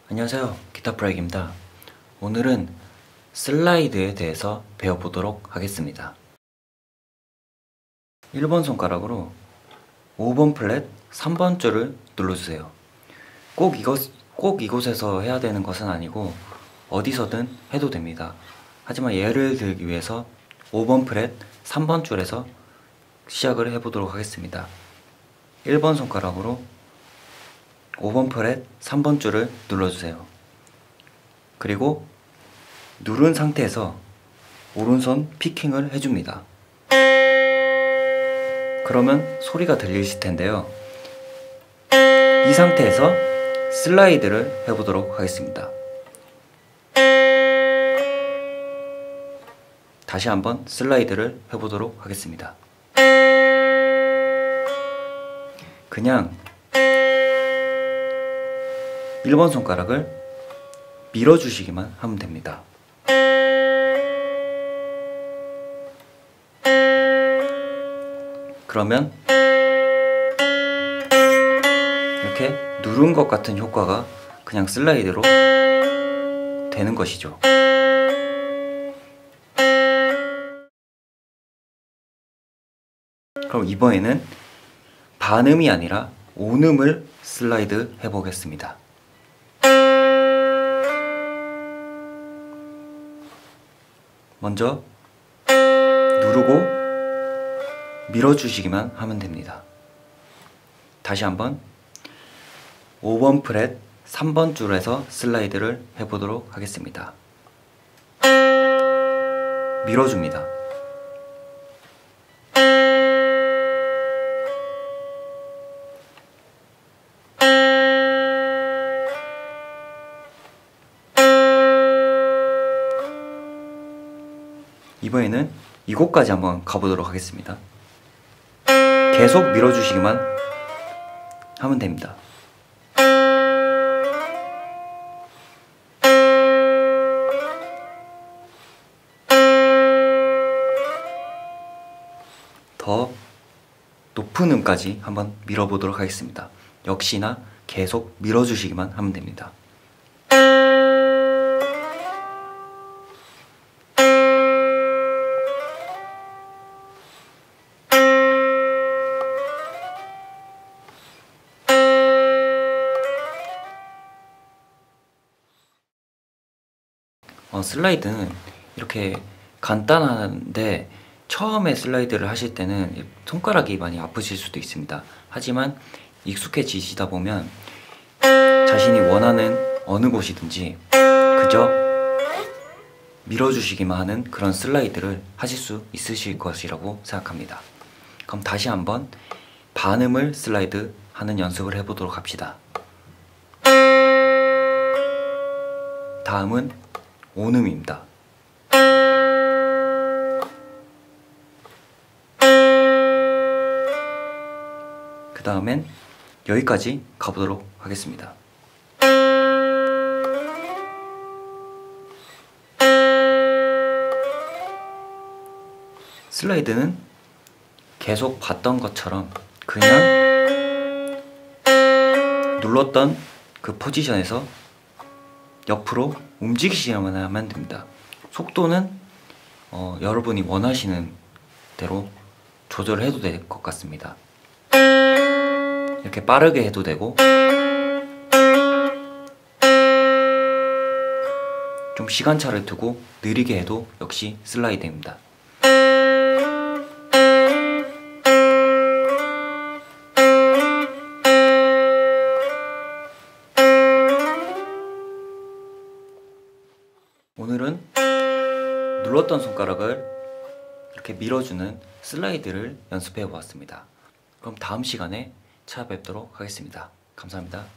안녕하세요, 기타프라이기입니다. 오늘은 슬라이드에 대해서 배워보도록 하겠습니다. 1번 손가락으로 5번 플랫 3번 줄을 눌러주세요. 꼭 이곳에서 해야 되는 것은 아니고 어디서든 해도 됩니다. 하지만 예를 들기 위해서 5번 플랫 3번 줄에서 시작을 해보도록 하겠습니다. 1번 손가락으로 5번 플랫 3번 줄을 눌러주세요. 그리고 누른 상태에서 오른손 피킹을 해줍니다. 그러면 소리가 들리실 텐데요. 이 상태에서 슬라이드를 해보도록 하겠습니다. 다시 한번 슬라이드를 해보도록 하겠습니다. 그냥 1번 손가락을 밀어주시기만 하면 됩니다. 그러면 이렇게 누른 것 같은 효과가 그냥 슬라이드로 되는 것이죠. 그럼 이번에는 반음이 아니라 온음을 슬라이드 해보겠습니다. 먼저 누르고 밀어주시기만 하면 됩니다. 다시 한번 5번 프렛 3번 줄에서 슬라이드를 해보도록 하겠습니다. 밀어줍니다. 이번에는 이곳까지 한번 가보도록 하겠습니다. 계속 밀어주시기만 하면 됩니다. 더 높은 음까지 한번 밀어보도록 하겠습니다. 역시나 계속 밀어주시기만 하면 됩니다. 슬라이드는 이렇게 간단한데 처음에 슬라이드를 하실 때는 손가락이 많이 아프실 수도 있습니다. 하지만 익숙해지시다 보면 자신이 원하는 어느 곳이든지 그저 밀어주시기만 하는 그런 슬라이드를 하실 수 있으실 것이라고 생각합니다. 그럼 다시 한번 반음을 슬라이드 하는 연습을 해보도록 합시다. 다음은 온음입니다. 그 다음엔 여기까지 가보도록 하겠습니다. 슬라이드는 계속 봤던 것처럼 그냥 눌렀던 그 포지션에서 옆으로 움직이시기만 하면 됩니다. 속도는 여러분이 원하시는 대로 조절해도 될 것 같습니다. 이렇게 빠르게 해도 되고 좀 시간차를 두고 느리게 해도 역시 슬라이드입니다. 오늘은 눌렀던 손가락을 이렇게 밀어주는 슬라이드를 연습해 보았습니다. 그럼 다음 시간에 찾아뵙도록 하겠습니다. 감사합니다.